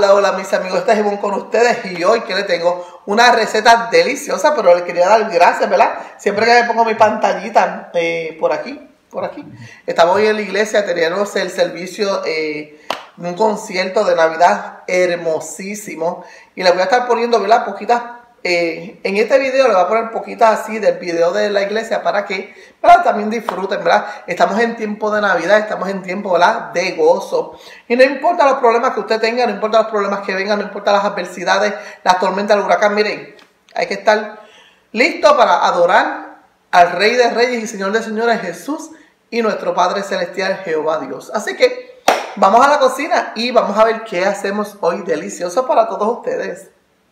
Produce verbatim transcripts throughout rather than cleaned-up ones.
Hola, hola mis amigos, esta es Ivonne con ustedes y hoy que les tengo una receta deliciosa, pero les quería dar gracias, ¿verdad? Siempre que me pongo mi pantallita eh, por aquí, por aquí. Estamos hoy en la iglesia, teníamos el servicio, eh, un concierto de Navidad hermosísimo y les voy a estar poniendo, ¿verdad? Poquitas, eh, en este video les voy a poner poquitas así del video de la iglesia para que, ¿verdad? También disfruten, ¿verdad? Estamos en tiempo de Navidad, estamos en tiempo, ¿verdad? De gozo. Y no importa los problemas que usted tenga, no importa los problemas que vengan, no importa las adversidades, las tormentas, el huracán, miren, hay que estar listo para adorar al Rey de Reyes y Señor de Señores, Jesús, y nuestro Padre Celestial, Jehová Dios. Así que vamos a la cocina y vamos a ver qué hacemos hoy delicioso para todos ustedes.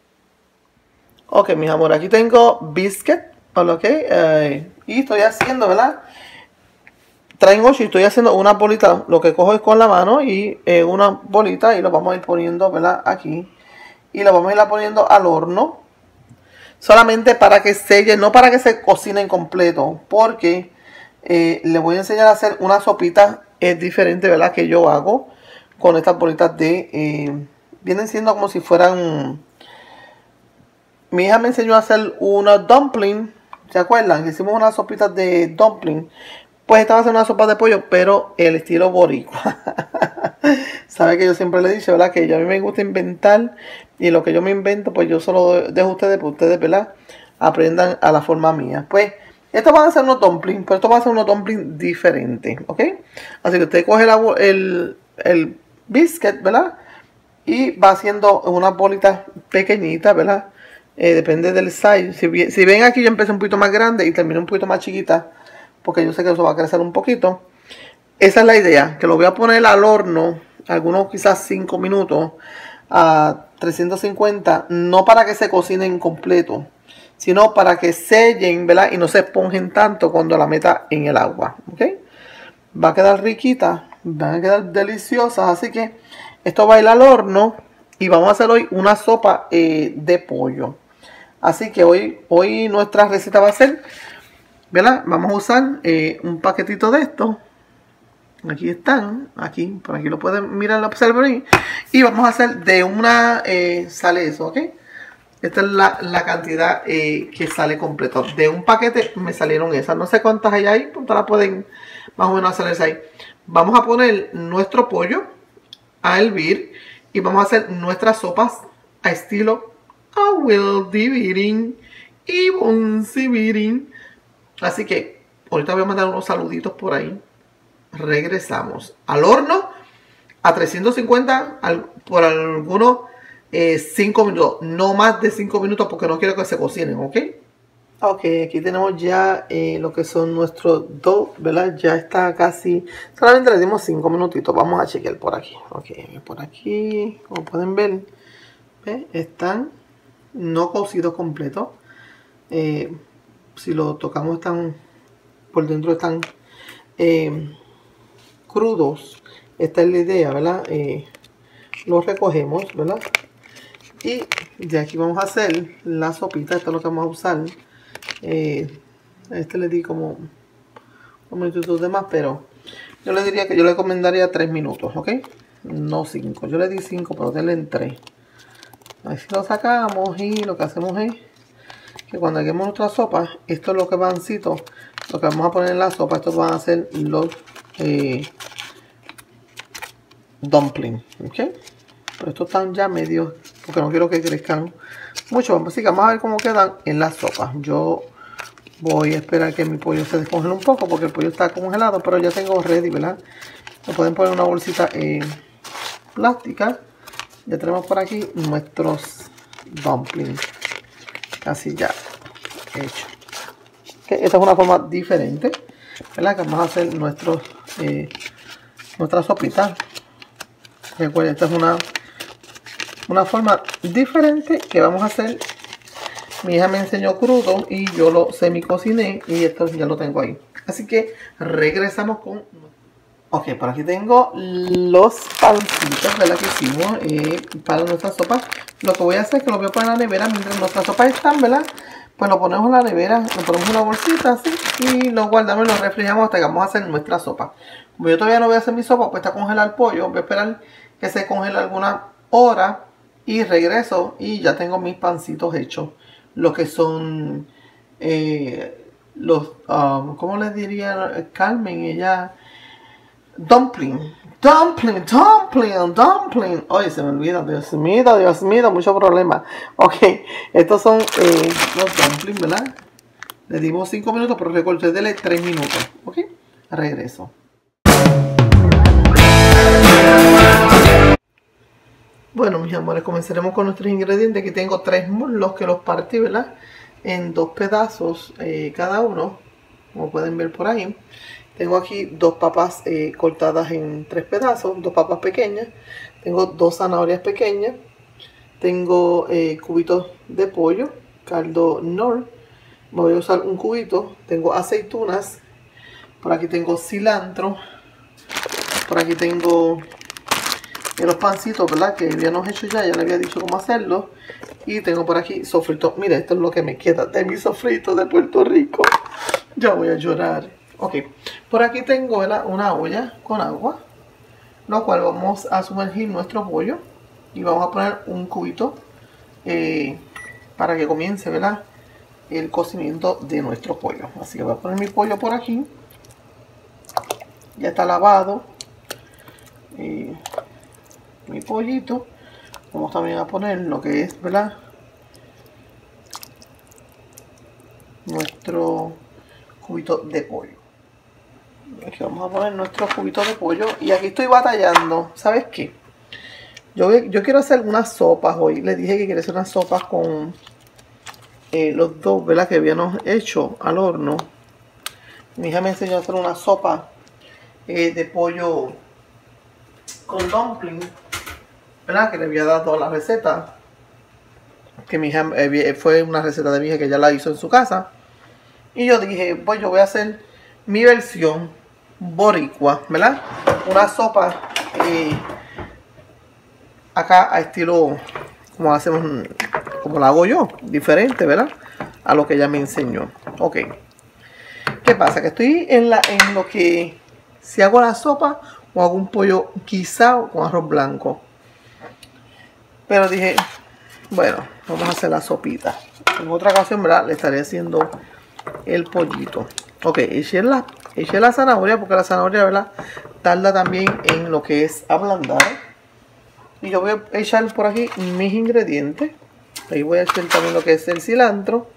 Ok, mis amores, aquí tengo biscuit, ok, eh, y estoy haciendo, ¿verdad? Traen ocho y estoy haciendo una bolita, lo que cojo es con la mano y eh, una bolita y lo vamos a ir poniendo, ¿verdad? Aquí. Y lo vamos a ir poniendo al horno. Solamente para que selle, no para que se cocinen completo, porque eh, les voy a enseñar a hacer una sopita es diferente, ¿verdad? Que yo hago con estas bolitas de, eh, vienen siendo como si fueran... Mi hija me enseñó a hacer una dumpling, ¿se acuerdan? Hicimos unas sopitas de dumpling. Pues esta va a ser una sopa de pollo, pero el estilo boricua. Sabe que yo siempre le he dicho, ¿verdad? Que a mí me gusta inventar. Y lo que yo me invento, pues yo solo dejo a ustedes, pues ustedes, ¿verdad? Aprendan a la forma mía. Pues, estos van a ser unos dumplings, pero estos van a ser unos dumplings diferentes, ¿ok? Así que usted coge la, el, el biscuit, ¿verdad? Y va haciendo unas bolitas pequeñitas, ¿verdad? Eh, depende del size. Si, si ven aquí, yo empecé un poquito más grande y terminé un poquito más chiquita, porque yo sé que eso va a crecer un poquito. Esa es la idea, que lo voy a poner al horno, algunos quizás cinco minutos, a trescientos cincuenta, no para que se cocinen completo, sino para que sellen, ¿verdad? Y no se esponjen tanto cuando la meta en el agua, ¿ok? Va a quedar riquita, van a quedar deliciosas, así que esto va a ir al horno y vamos a hacer hoy una sopa eh, de pollo. Así que hoy, hoy nuestra receta va a ser, ¿verdad? Vamos a usar eh, un paquetito de estos. Aquí están, aquí, por aquí lo pueden mirar, lo observan ahí. Y vamos a hacer de una, eh, sale eso, ¿ok? Esta es la, la cantidad eh, que sale completo. De un paquete me salieron esas. No sé cuántas hay ahí, pero la pueden más o menos hacerles ahí. Vamos a poner nuestro pollo a hervir y vamos a hacer nuestras sopas a estilo I will dividing y dividing. Así que ahorita voy a mandar unos saluditos por ahí. Regresamos al horno a trescientos cincuenta al, por algunos eh, cinco minutos. No más de cinco minutos porque no quiero que se cocinen, ¿ok? Ok, aquí tenemos ya eh, lo que son nuestros dos, ¿verdad? Ya está casi, solamente le dimos cinco minutitos. Vamos a chequear por aquí. Ok, por aquí, como pueden ver, ¿ve? Están no cocidos completos. Eh, si lo tocamos están, por dentro están eh, crudos. Esta es la idea, ¿verdad? Eh, los recogemos, ¿verdad? Y de aquí vamos a hacer la sopita. Esto es lo que vamos a usar. Eh, a este le di como un minuto de más, pero yo le diría que yo le recomendaría tres minutos, ¿ok? No cinco. Yo le di cinco, pero denle en tres. Así lo sacamos y lo que hacemos es que cuando hagamos nuestra sopa, esto es lo que vancito, lo que vamos a poner en la sopa, estos van a ser los eh, dumplings, ¿ok? Pero estos están ya medios, porque no quiero que crezcan mucho. Así que vamos a ver cómo quedan en la sopa. Yo voy a esperar que mi pollo se descongele un poco, porque el pollo está congelado, pero ya tengo ready, ¿verdad? Lo pueden poner en una bolsita eh, plástica. Ya tenemos por aquí nuestros dumplings casi ya hecho. Okay, esta es una forma diferente, ¿verdad? Que vamos a hacer nuestros eh, nuestra sopita. Recuerden, esta es una una forma diferente que vamos a hacer. Mi hija me enseñó crudo y yo lo semi cociné y esto ya lo tengo ahí. Así que regresamos con... Ok, por aquí tengo los pancitos, ¿verdad? Que hicimos eh, para nuestra sopa. Lo que voy a hacer es que lo voy a poner en la nevera mientras nuestras sopas están, ¿verdad? Pues lo ponemos en la nevera, lo ponemos en una bolsita así y lo guardamos y lo refrigeramos hasta que vamos a hacer nuestra sopa. Como yo todavía no voy a hacer mi sopa, pues está congelado el pollo. Voy a esperar que se congele algunas hora y regreso y ya tengo mis pancitos hechos. Lo que son eh, los, um, ¿cómo les diría Carmen? Ella, dumpling, dumpling, dumpling, dumpling. Oye, se me olvida, Dios mío, Dios mío, mucho problema. Ok, estos son eh, los dumplings, ¿verdad? Le dimos cinco minutos, pero recorté de tres minutos. Ok, regreso. Bueno, mis amores, comenzaremos con nuestros ingredientes. Aquí tengo tres muslos que los partí, ¿verdad? En dos pedazos eh, cada uno, como pueden ver por ahí. Tengo aquí dos papas eh, cortadas en tres pedazos, dos papas pequeñas. Tengo dos zanahorias pequeñas. Tengo eh, cubitos de pollo, caldo Knorr. Voy a usar un cubito. Tengo aceitunas. Por aquí tengo cilantro. Por aquí tengo los pancitos, ¿verdad? Que habíamos hecho ya. Ya le había dicho cómo hacerlo. Y tengo por aquí sofrito. Mira, esto es lo que me queda de mi sofrito de Puerto Rico. Ya voy a llorar. Ok. Por aquí tengo, ¿verdad?, una olla con agua. Lo cual vamos a sumergir nuestro pollo. Y vamos a poner un cubito. Eh, para que comience, ¿verdad?, el cocimiento de nuestro pollo. Así que voy a poner mi pollo por aquí. Ya está lavado eh, mi pollito. Vamos también a poner lo que es, ¿verdad?, nuestro cubito de pollo. Aquí vamos a poner nuestro cubito de pollo. Y aquí estoy batallando. ¿Sabes qué? Yo, yo quiero hacer unas sopas hoy. Les dije que quiero hacer unas sopas con Eh, los dos, ¿verdad?, que habíamos hecho al horno. Mi hija me enseñó a hacer una sopa eh, de pollo con dumpling, ¿verdad?, que le había dado la receta. Que mi hija, eh, fue una receta de mi hija que ella la hizo en su casa. Y yo dije, pues yo voy a hacer mi versión boricua, ¿verdad? Una sopa eh, acá a estilo como hacemos, como la hago yo, diferente, ¿verdad?, a lo que ella me enseñó. Ok. ¿Qué pasa? Que estoy en, la, en lo que, si hago la sopa o hago un pollo guisado con arroz blanco. Pero dije, bueno, vamos a hacer la sopita. En otra ocasión, ¿verdad?, le estaré haciendo el pollito. Ok, eché la, eché la zanahoria, porque la zanahoria, ¿verdad?, tarda también en lo que es ablandar. Y yo voy a echar por aquí mis ingredientes. Ahí voy a echar también lo que es el cilantro.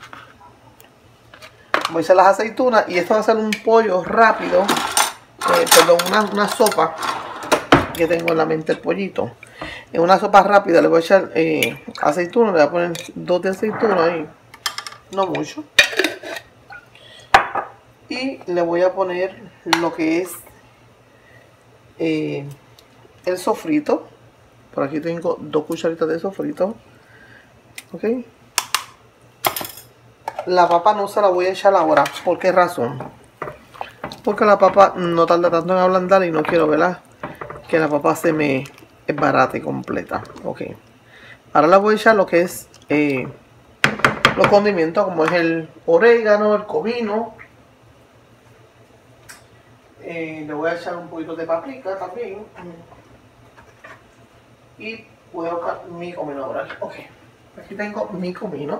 Voy a echar las aceitunas. Y esto va a ser un pollo rápido. Eh, perdón, una, una sopa que tengo en la mente, el pollito. En una sopa rápida le voy a echar eh, aceitunas. Le voy a poner dos de aceitunas ahí. No mucho. Y le voy a poner lo que es eh, el sofrito. Por aquí tengo dos cucharitas de sofrito. Ok. La papa no se la voy a echar ahora. ¿Por qué razón? Porque la papa no tarda tanto en ablandar y no quiero, ¿verdad?, que la papa se me esbarate completa. Ok. Ahora le voy a echar lo que es eh, los condimentos, como es el orégano, el comino. Eh, le voy a echar un poquito de paprika también. Y voy a buscar mi comino ahora. Ok. Aquí tengo mi comino.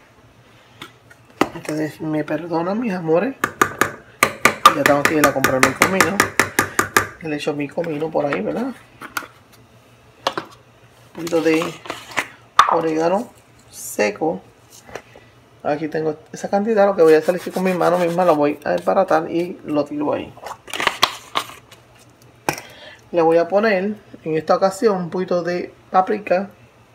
Ustedes me perdonan, mis amores. Ya tengo que ir a comprar mi comino. Le echo mi comino por ahí, ¿verdad? Un poquito de orégano seco. Aquí tengo esa cantidad. Lo que voy a hacer es que con mi mano misma lo voy a desbaratar y lo tiro ahí. Le voy a poner en esta ocasión un poquito de paprika,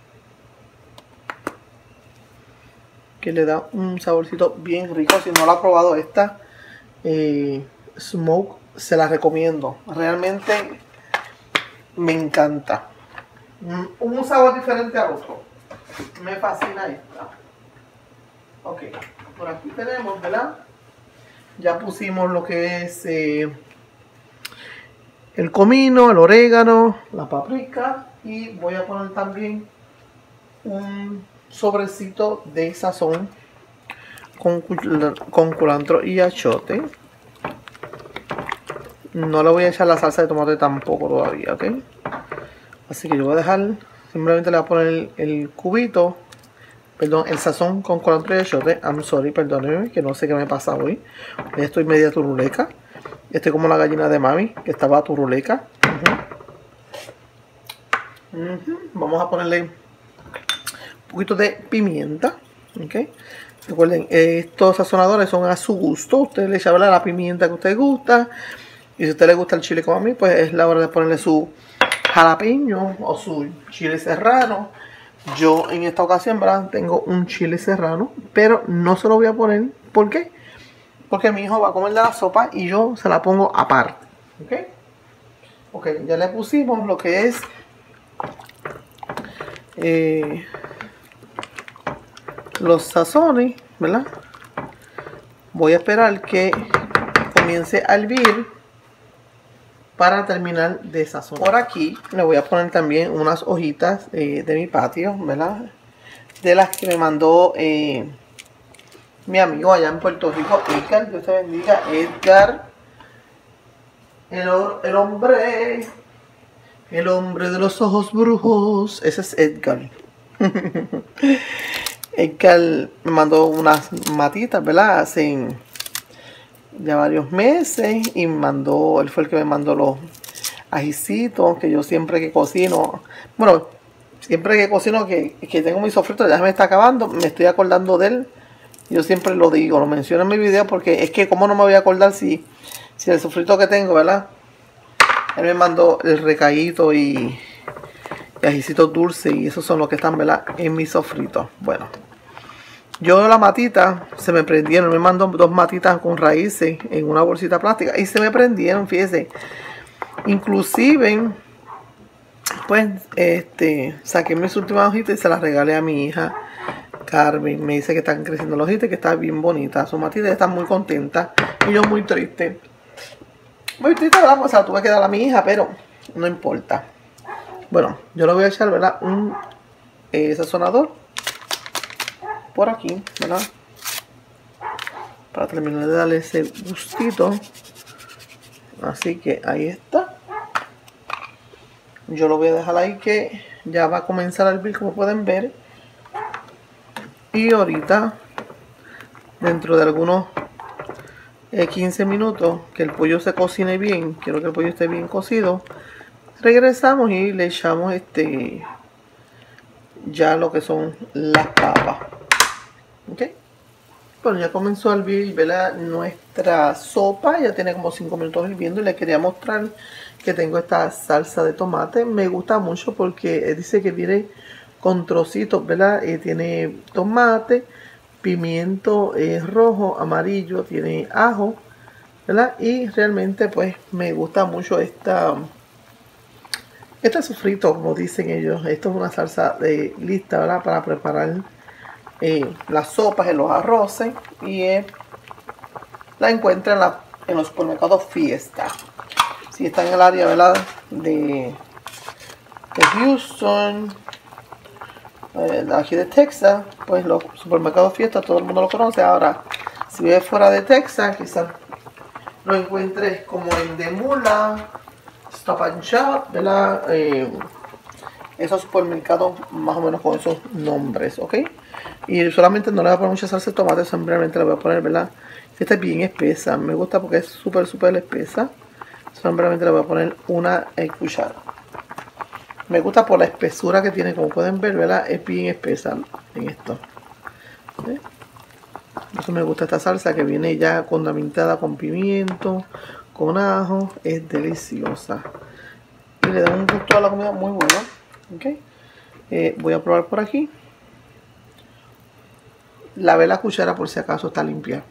que le da un saborcito bien rico. Si no lo ha probado esta eh, smoke, se la recomiendo. Realmente me encanta. Un sabor diferente al otro. Me fascina esta. Ok, por aquí tenemos, ¿verdad? Ya pusimos lo que es eh, el comino, el orégano, la paprika. Y voy a poner también un sobrecito de sazón con, con culantro y achote. No le voy a echar la salsa de tomate tampoco todavía, ¿ok? Así que yo voy a dejar Simplemente le voy a poner el, el cubito, perdón, el sazón con culantro y achote. I'm sorry, perdónenme, que no sé qué me pasa hoy. Hoy estoy media turuleca. Estoy como la gallina de mami, que estaba turuleca. Uh -huh. Uh -huh. Vamos a ponerle un poquito de pimienta. Okay. Recuerden, estos sazonadores son a su gusto. Usted le echa la pimienta que usted gusta. Y si a usted le gusta el chile como a mí, pues es la hora de ponerle su jalapeño o su chile serrano. Yo en esta ocasión, ¿verdad?, tengo un chile serrano, pero no se lo voy a poner. ¿Por qué? Porque mi hijo va a comer de la sopa y yo se la pongo aparte. ¿Ok? Ok, ya le pusimos lo que es eh, los sazones, ¿verdad? Voy a esperar que comience a hervir para terminar de sazonar. Por aquí le voy a poner también unas hojitas eh, de mi patio, ¿verdad? De las que me mandó eh, mi amigo allá en Puerto Rico, Edgar. Dios te bendiga, Edgar. El, el hombre, el hombre de los ojos brujos. Ese es Edgar. Edgar me mandó unas matitas, ¿verdad? Hace ya varios meses. Y me mandó, él fue el que me mandó los ajicitos, que yo siempre que cocino, bueno, siempre que cocino que, que tengo mi sofrito, ya se me está acabando, me estoy acordando de él. Yo siempre lo digo, lo menciono en mi video, porque es que como no me voy a acordar si, si el sofrito que tengo, ¿verdad? Él me mandó el recaíto y, y ajicitos dulces, y esos son los que están, ¿verdad?, en mi sofrito. Bueno, yo la matita se me prendieron, me mandó dos matitas con raíces en una bolsita plástica y se me prendieron, fíjense. Inclusive, pues, este, saqué mis últimas hojitas y se las regalé a mi hija Carmen. Me dice que están creciendo las hojitas y que está bien bonita. Su matita está muy contenta y yo muy triste. Muy triste, ¿verdad? Pues se la tuve que dar a mi hija, pero no importa. Bueno, yo le voy a echar, ¿verdad?, un eh, sazonador por aquí, ¿verdad? Para terminar de darle ese gustito. Así que ahí está. Yo lo voy a dejar ahí, que ya va a comenzar a hervir, como pueden ver. Y ahorita, dentro de algunos eh, quince minutos, que el pollo se cocine bien, quiero que el pollo esté bien cocido, regresamos y le echamos este ya lo que son las papas. ¿Ok? Bueno, ya comenzó a hervir, ¿verdad?, nuestra sopa. Ya tiene como cinco minutos hirviendo y les quería mostrar que tengo esta salsa de tomate. Me gusta mucho porque dice que viene con trocitos, ¿verdad? Eh, tiene tomate, pimiento eh, rojo, amarillo, tiene ajo, ¿verdad? Y realmente pues me gusta mucho esta, este sofrito, como dicen ellos. Esto es una salsa de, lista, ¿verdad?, para preparar Eh, las sopas, en los arroces, y eh, la encuentran en, la, en los supermercados Fiesta. Si está en el área, ¿verdad?, de, de Houston, eh, aquí de Texas, pues los supermercados Fiesta todo el mundo lo conoce. Ahora, si vive fuera de Texas, quizás lo encuentres como en Demula, Stop and Shop, ¿verdad? Eh, esos supermercados más o menos con esos nombres, ¿ok? Y solamente no le voy a poner mucha salsa de tomate, simplemente le voy a poner, ¿verdad?, esta es bien espesa. Me gusta porque es súper, súper espesa. Simplemente le voy a poner una cuchara. Me gusta por la espesura que tiene, como pueden ver, ¿verdad? Es bien espesa en esto. ¿Sí? Por eso me gusta esta salsa, que viene ya condimentada con pimiento, con ajo. Es deliciosa. Y le da un gusto a la comida muy bueno. ¿Okay? Eh, voy a probar por aquí. Lavé la cuchara por si acaso está limpia.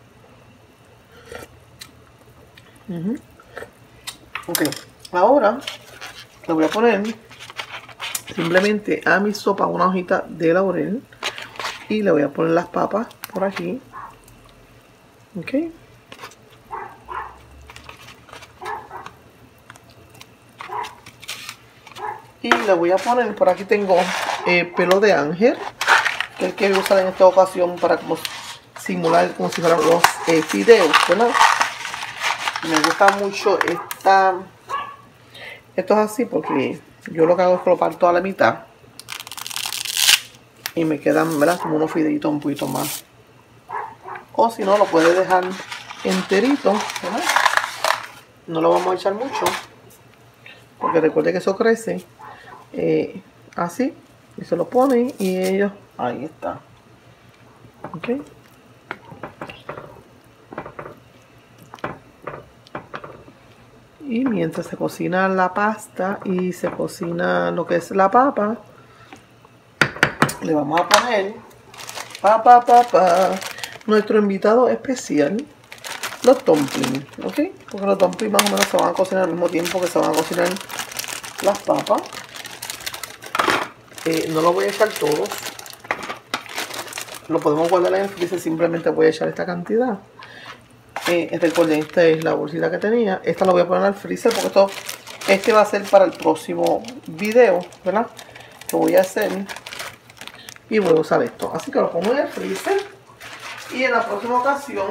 Uh-huh. Ok, ahora le voy a poner simplemente a mi sopa una hojita de laurel y le voy a poner las papas por aquí. Ok. Y le voy a poner, por aquí tengo eh, pelo de ángel, que es el que voy a usar en esta ocasión para como simular como si fueran los eh, fideos, ¿verdad? Me gusta mucho esta, esto es así porque yo lo que hago es que lo parto a la mitad, y me quedan, ¿verdad?, como unos fideitos un poquito más. O si no, lo puedes dejar enterito, ¿verdad? No lo vamos a echar mucho, porque recuerde que eso crece eh, así, y se lo ponen y ellos, ahí está. Ok. Y mientras se cocina la pasta y se cocina lo que es la papa, le vamos a poner papa, papa, nuestro invitado especial, los dumplings, ¿ok? Porque los dumplings más o menos se van a cocinar al mismo tiempo que se van a cocinar las papas. Eh, no lo voy a echar todos. Lo podemos guardar en el freezer, simplemente voy a echar esta cantidad. Eh, recuerden, esta es la bolsita que tenía. Esta la voy a poner al freezer porque esto, este va a ser para el próximo video, ¿verdad? Que voy a hacer. Y voy a usar esto. Así que lo pongo en el freezer. Y en la próxima ocasión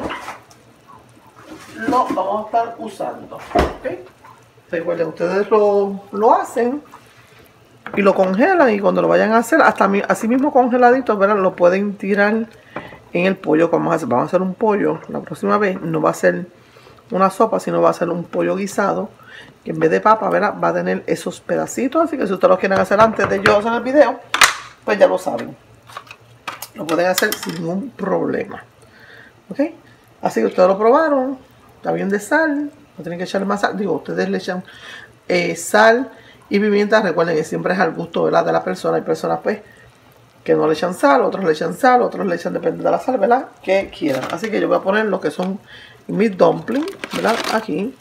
lo vamos a estar usando. ¿Okay? Recuerden, ustedes lo, lo hacen y lo congelan. Y cuando lo vayan a hacer, hasta así mismo congeladito, ¿verdad? Lo pueden tirar en el pollo que vamos a hacer. Vamos a hacer un pollo la próxima vez. No va a ser una sopa, sino va a ser un pollo guisado. Que en vez de papa, ¿verdad?, va a tener esos pedacitos. Así que si ustedes lo quieren hacer antes de yo hacer el video, pues ya lo saben. Lo pueden hacer sin ningún problema. ¿Ok? Así que ustedes lo probaron. Está bien de sal. No tienen que echarle más sal. Digo, ustedes le echan eh, sal y pimienta. Recuerden que siempre es al gusto, ¿verdad?, de la persona. Hay personas, pues, que no le echan sal, otros le echan sal, otros le echan, depende de la sal, ¿verdad?, que quieran. Así que yo voy a poner lo que son mis dumplings, ¿verdad?, aquí.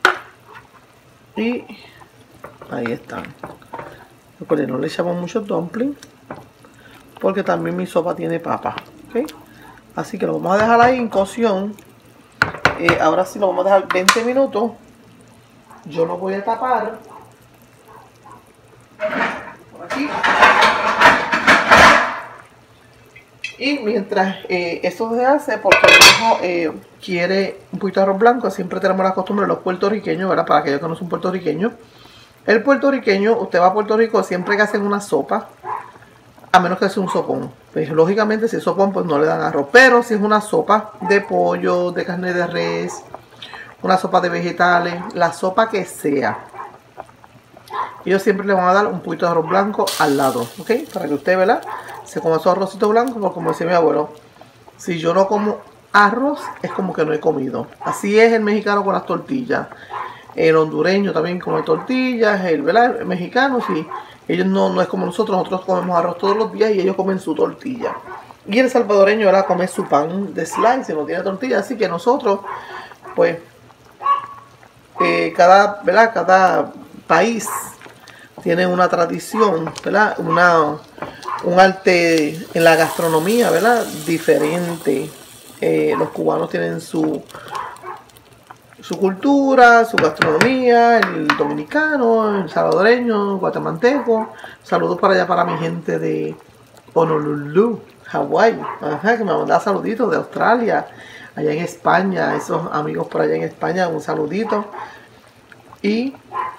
Y ahí están. Recuerden, no le echamos muchos dumplings, porque también mi sopa tiene papa, ¿ok? Así que lo vamos a dejar ahí en cocción. Eh, ahora sí lo vamos a dejar veinte minutos. Yo lo voy a tapar. Por aquí. Y mientras eh, esto se hace, porque mi hijo eh, quiere un poquito de arroz blanco, siempre tenemos la costumbre de los puertorriqueños, ¿verdad? Para aquellos que no son puertorriqueños. El puertorriqueño, usted va a Puerto Rico siempre que hacen una sopa, a menos que sea un sopón. Pues lógicamente si es sopón, pues no le dan arroz. Pero si es una sopa de pollo, de carne de res, una sopa de vegetales, la sopa que sea, ellos siempre le van a dar un poquito de arroz blanco al lado, ¿ok? Para que usted, ¿verdad?, se coma su arrocito blanco, porque como decía mi abuelo, si yo no como arroz, es como que no he comido. Así es el mexicano con las tortillas. El hondureño también come tortillas, el, ¿verdad?, el mexicano, sí. Ellos no, no es como nosotros, nosotros comemos arroz todos los días y ellos comen su tortilla. Y el salvadoreño, ¿verdad?, come su pan de slice, no tiene tortilla. Así que nosotros, pues, eh, cada, ¿verdad?, cada país tiene una tradición, ¿verdad?, una, un arte en la gastronomía, ¿verdad?, diferente. Eh, los cubanos tienen su, su cultura, su gastronomía, el dominicano, el salvadoreño, el guatemalteco. Saludos para allá para mi gente de Honolulu, Hawái, ajá, que me mandaba saluditos de Australia, allá en España, esos amigos por allá en España, un saludito. Y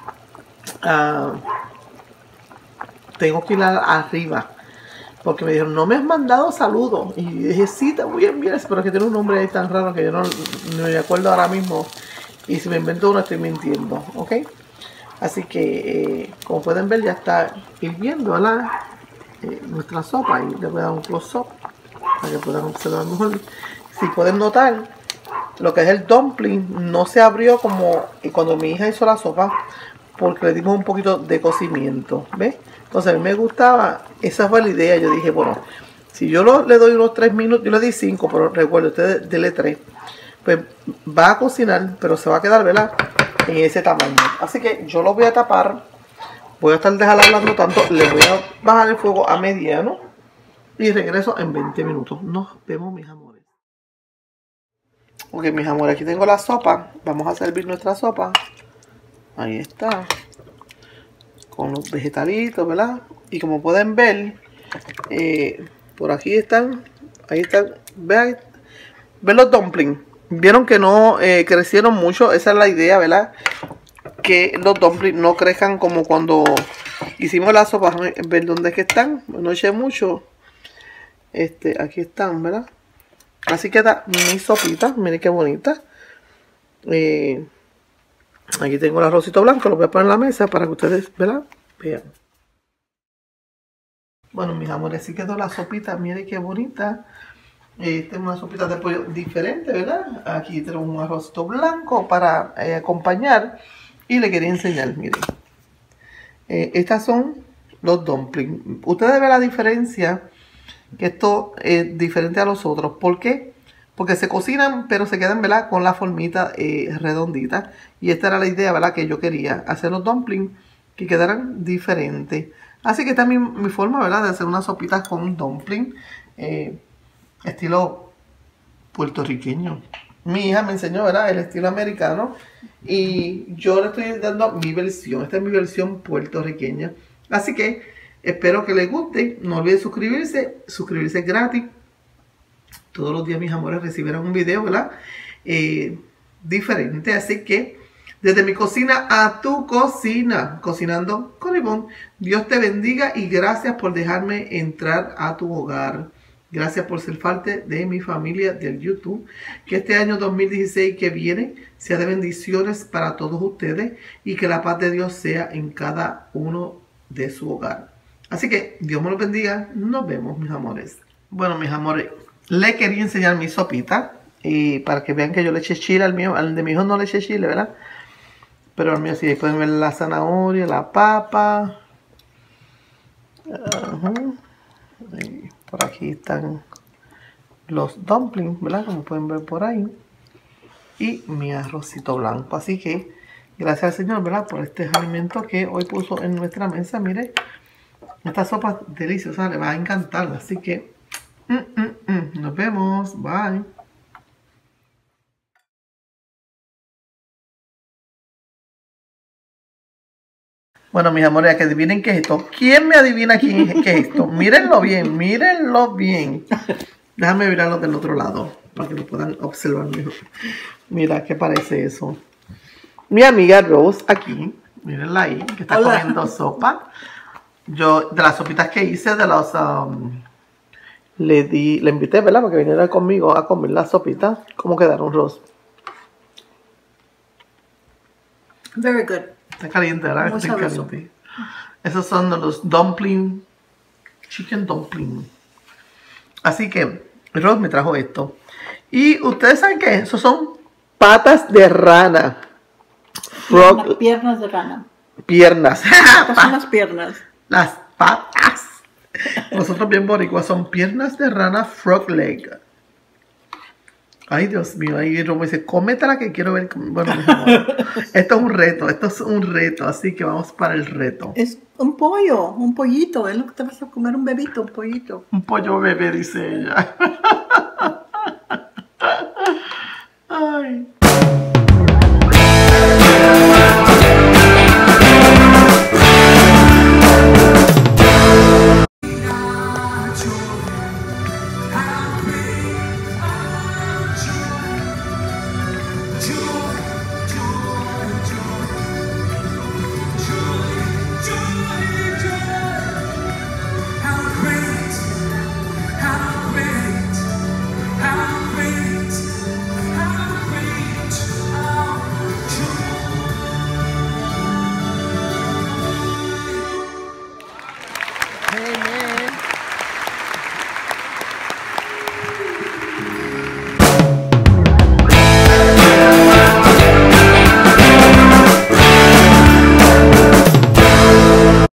uh, tengo que ir a, arriba, porque me dijeron, no me has mandado saludos. Y dije, sí, te voy a enviar, pero es que tiene un nombre ahí tan raro que yo no, no me acuerdo ahora mismo. Y si me invento uno, estoy mintiendo, ¿ok? Así que, eh, como pueden ver, ya está hirviendo, ¿verdad?, eh, nuestra sopa. Y le voy a dar un close-up para que puedan observar mejor. Si pueden notar, lo que es el dumpling no se abrió como cuando mi hija hizo la sopa, porque le dimos un poquito de cocimiento, ¿ves? Entonces a mí me gustaba, esa fue la idea. Yo dije, bueno, si yo lo, le doy unos tres minutos, yo le di cinco, pero recuerdo, usted dele tres, pues va a cocinar, pero se va a quedar, ¿verdad?, en ese tamaño. Así que yo lo voy a tapar, voy a estar dejando hablando tanto, le voy a bajar el fuego a mediano y regreso en veinte minutos. Nos vemos, mis amores. Ok, mis amores, aquí tengo la sopa. Vamos a servir nuestra sopa. Ahí está. Con los vegetalitos, ¿verdad? Y como pueden ver, eh, por aquí están. Ahí están. Vean, ven los dumplings. Vieron que no eh, crecieron mucho. Esa es la idea, ¿verdad? Que los dumplings no crezcan como cuando hicimos la sopa. Ver dónde es que están. No eché mucho. Este, aquí están, ¿verdad? Así queda mi sopita. Miren qué bonita. Eh, aquí tengo el arrocito blanco. Lo voy a poner en la mesa para que ustedes, ¿verdad? Vean. Bueno, mis amores, así quedó la sopita. Miren qué bonita. Eh, tengo una sopita de pollo diferente, ¿verdad? Aquí tengo un arrocito blanco para eh, acompañar. Y le quería enseñar, miren. Eh, estas son los dumplings. Ustedes ven la diferencia, que esto es diferente a los otros. ¿Por qué? Porque se cocinan, pero se quedan, ¿verdad? Con la formita eh, redondita. Y esta era la idea, ¿verdad? Que yo quería hacer los dumplings que quedaran diferentes. Así que esta es mi, mi forma, ¿verdad? De hacer unas sopitas con dumpling. Eh, estilo puertorriqueño. Mi hija me enseñó, ¿verdad? El estilo americano. Y yo le estoy dando mi versión. Esta es mi versión puertorriqueña. Así que espero que les guste. No olviden suscribirse. Suscribirse es gratis. Todos los días, mis amores, recibirán un video, ¿verdad? Eh, diferente. Así que desde mi cocina a tu cocina, cocinando con Ivonne. Dios te bendiga y gracias por dejarme entrar a tu hogar. Gracias por ser parte de mi familia del YouTube. Que este año dos mil dieciséis que viene sea de bendiciones para todos ustedes y que la paz de Dios sea en cada uno de su hogar. Así que Dios me los bendiga. Nos vemos, mis amores. Bueno, mis amores, les quería enseñar mi sopita y para que vean que yo le eché chile al mío. Al de mi hijo no le eché chile, ¿verdad? Pero al mío sí. Pueden ver la zanahoria, la papa. Ajá. Y por aquí están los dumplings, ¿verdad? Como pueden ver por ahí. Y mi arrocito blanco. Así que gracias al Señor, ¿verdad? Por este alimento que hoy puso en nuestra mesa. Mire, esta sopa deliciosa le va a encantar. Así que mm, mm, mm. Nos vemos. Bye. Bueno, mis amores, que adivinen qué es esto. ¿Quién me adivina quién, qué es esto? Mírenlo bien, mírenlo bien. Déjame mirarlo del otro lado para que lo puedan observar mejor. Mira, ¿qué parece eso? Mi amiga Rose aquí, mírenla ahí, que está Hola. Comiendo sopa. Yo, de las sopitas que hice, de los... Um, le di, le invité, ¿verdad? Para que viniera conmigo a comer las sopitas. ¿Cómo quedaron, Rose? Very good. Está caliente, ¿verdad? Está caliente. Esos son los dumpling, chicken dumpling. Así que Rose me trajo esto. Y ustedes saben qué, esos son patas de rana. Frog, piernas, piernas de rana. Piernas. Estas son las piernas. Las patas. Nosotros bien boricuas son piernas de rana frog leg. Ay, Dios mío, ahí Romo dice, cómetela que quiero ver. Bueno, esto es un reto, esto es un reto, así que vamos para el reto. Es un pollo, un pollito, es lo que te vas a comer, un bebito, un pollito. Un pollo bebé, dice ella. Ay.